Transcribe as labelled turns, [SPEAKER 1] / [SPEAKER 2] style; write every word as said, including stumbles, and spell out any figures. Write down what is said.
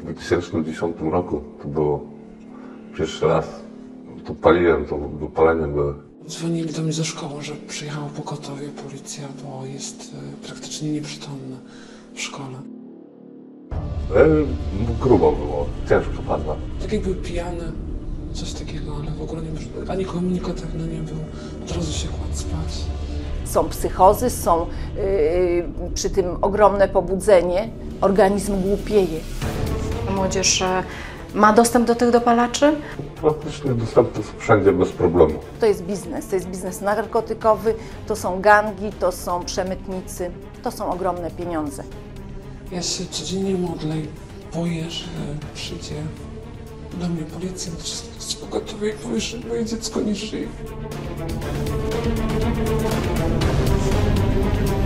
[SPEAKER 1] w dwa tysiące dziesiątym roku to było pierwszy raz. To paliłem, to wypalenia były.
[SPEAKER 2] Dzwonili do mnie ze szkoły, że przyjechała pogotowie, policja, bo jest y, praktycznie nieprzytomny w szkole.
[SPEAKER 1] E, grubo było, ciężko padła.
[SPEAKER 2] Tak jakby pijany, coś takiego, ale w ogóle nie, ani komunikatywny nie był. Od razu się kładł spać.
[SPEAKER 3] Są psychozy, są yy, przy tym ogromne pobudzenie, organizm głupieje.
[SPEAKER 4] Młodzież ma dostęp do tych dopalaczy?
[SPEAKER 1] Praktycznie dostępne są wszędzie bez problemu.
[SPEAKER 3] To jest biznes, to jest biznes narkotykowy, to są gangi, to są przemytnicy, to są ogromne pieniądze.
[SPEAKER 2] Ja się codziennie modlę i boję, że przyjdzie do mnie policjant z pogotowia i powie, że moje dziecko nie żyje.